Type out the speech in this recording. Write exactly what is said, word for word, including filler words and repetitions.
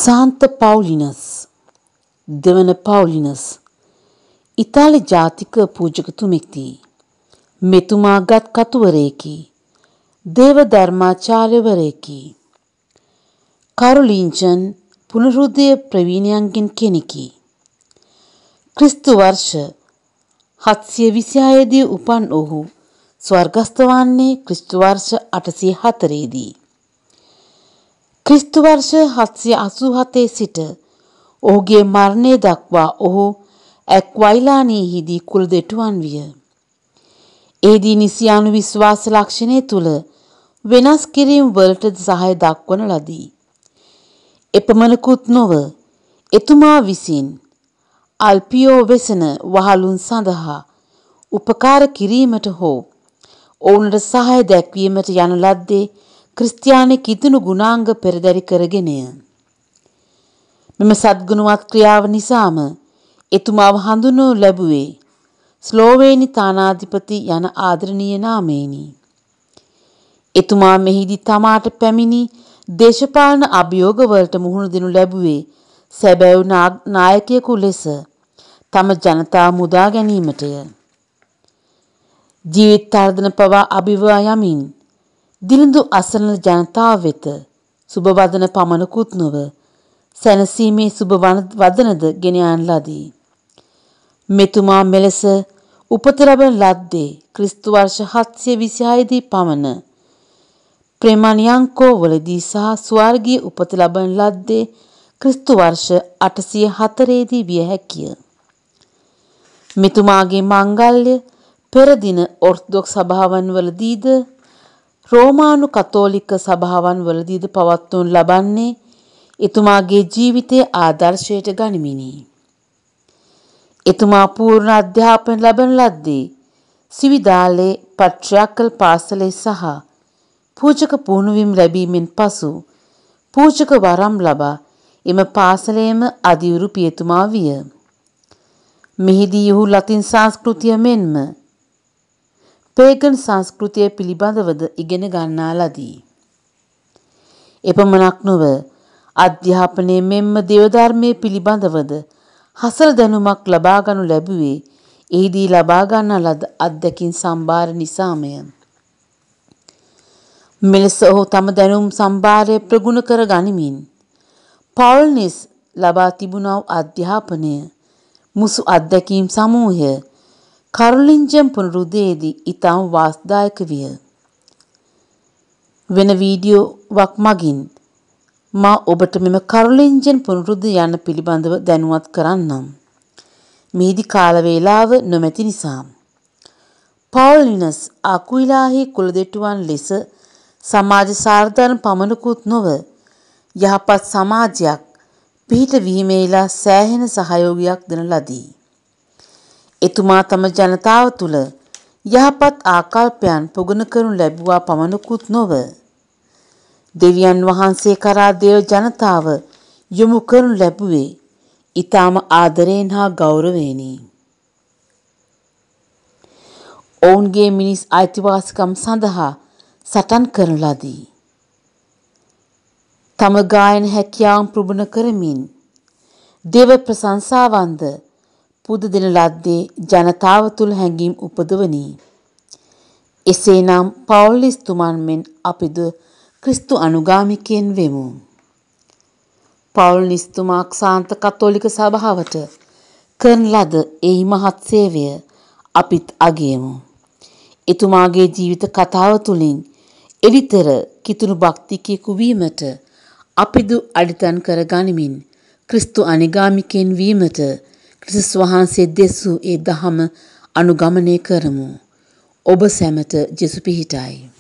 සාන්ත පවුලිනස් දෙවන පවුලිනස් ඉතාලි ජාතික පූජකතුමෙක්ති. මෙතුමාගත් කතුවරයෙකි. දේව ධර්මාචාර්යවරයෙකි. කරුලින්ජන් පුනරුද්දය ප්‍රවීණයන්ගෙන් කෙනෙකි. ක්‍රිස්තු වර්ෂ හත්සිය විසිහය දී උපන් ඔහු ස්වර්ගස්ථ වන්නේ ක්‍රිස්තු වර්ෂ අටසිය හතර දී. ක්‍රිස්තු වර්ෂ හත්සිය අසූ හතේ සිට ඔහුගේ මරණය දක්වා ඔහු ඇක්වයිලානීහිදී කුල දෙටුවන් විය. එහිදී නිසියානු විශ්වාස ලක්ෂණය තුළ වෙනස් කිරීම් වලටද සහාය දක්වන ලදී. එපමණකුත් නොව එතුමා විසින් අල්පියෝ වෙසෙන වහලුන් සඳහා උපකාර කිරීමට හෝ ඔවුනට සහාය දැක්වීමට යන ලද්දේ ක්‍රිස්තියානි කිතුණු ගුණාංග පෙරදරි කරගෙනය. මෙම සද්ගුණවත් ක්‍රියාව නිසාම එතුමාව හඳුන්වනු ලැබුවේ ස්ලෝවේනි තානාධිපති යන ආදරණීය නාමයෙනි. එතුමා මෙහිදී තමාට පැමිණි දේශපාලන අභියෝග වලට මුහුණ දෙනු ලැබුවේ සැබෑවු නායකයෙකු ලෙස තම ජනතාව මුදා ගැනීමටය. ජීවිත තර්දන පවා අභිවා යමින් දිලිඳු අසරණ ජනතාව වෙත සුබ වදන පමණකුත් නොව සැනසීමේ සුබ වදනද ගෙන යන ලදී. මෙතුමා මෙලෙස උපත ලබන ලද්දේ ක්‍රිස්තු වර්ෂ හත්සිය විසිහය දී පමණ ප්‍රේමණියංකෝ වලදී සහ ස්වර්ගීය උපත ලබන ලද්දේ ක්‍රිස්තු වර්ෂ අටසිය හතර දී විය හැකිය. මෙතුමාගේ මංගල්‍ය පෙර දින ඔර්තොඩොක්ස් සභාවන් වලදීද රෝමානු කතෝලික සභාවන් වලදීද පවත්වනු ලබන්නේ එතුමාගේ ජීවිතයේ ආදර්ශයට ගනිමිනි. එතුමා පූර්ණ අධ්‍යාපන ලබන ලද්දේ සිවිදාලේ පට්‍රියාර්කල් පාසලේ සහ පූජක පුහුණුවීම් ලැබීමෙන් පසු පූජක වරම් ලබා එම පාසලේම අදිවුරු පියතුමා විය. මෙහිදී ඔහු ලතින් සංස්කෘතිය මෙන්ම පේගන් සංස්කෘතිය පිළිබඳවද ඉගෙන ගන්නා ලදී. එපමණක් නොව අධ්‍යාපනයේ මෙන්ම දේවධර්මයේ පිළිබඳවද හසල දැනුමක් ලබා ගනු ලැබුවේ එහිදී ලබා ගන්නා ලද අත්දැකීම් සම්භාර නිසාමය. මෙලෙස ඔහු තම දැනුම් සම්භාරය ප්‍රගුණ කර ගනිමින් පවුල්නිස් ලබා තිබුණා වූ අධ්‍යාපනය මුසු අත්දැකීම් සමූහය කරුලින්ජන් පුනරුද්දයේදී ඉතාම වාස්දායක විය. වෙන වීඩියෝවක් මගින් මා ඔබට මෙම කරුලින්ජන් පුනරුද්දය යන පිළිබඳව දැනුවත් කරන්නම්. මෙහිදී කාල වේලාව නොමැති නිසා. පවුලිනස් අකුයිලාහි කුලදෙටුවන් ලෙස සමාජ සාර්ධන පමණකුත් නොව යහපත් සමාජයක් පිහිට වීමේලා සෑහෙන සහයෝගයක් දෙන ලදී. එතුමා තම ජනතාව තුළ යහපත් ආකල්පයන් ප්‍රගුණ කරනු ලැබුවා පමණකුත් නොව දෙවියන් වහන්සේ කරා දේව ජනතාව යොමු කරනු ලැබුවේ ඊටාම ආදරයෙන් හා ගෞරවයෙනි. ඔවුන්ගේ මිනිස් අයිතිවාසිකම් සඳහා සටන් කරන ලදී. තම ගායන හැකියාවන් ප්‍රගුණ කරමින් දේව ප්‍රශංසාවන්ද පුද දෙන ලද්දේ ජනතාව තුළ හැඟීම් උපදවනි. එසේනම් පවුලිස් තුමන් මෙන් අපිද ක්‍රිස්තු අනුගාමිකයන් වෙමු. පවුලිස් තුමා ක්ෂාන්ත කතෝලික සභාවට කරන ලද එහි මහත් සේවය අපිත් අගයමු. එතුමාගේ ජීවිත කතාව තුළින් එවිතර කිතුණු භක්තිකයෙකු වීමට අපිදු අඩිතන් කර ගනිමින් ක්‍රිස්තු අනුගාමිකයන් වීමට ක්‍රිස්තුස් වහන්සේ දෙසූ ඒ දහම අනුගමනය කරමු. ඔබ සැමට ජෙසු පිහිටයි.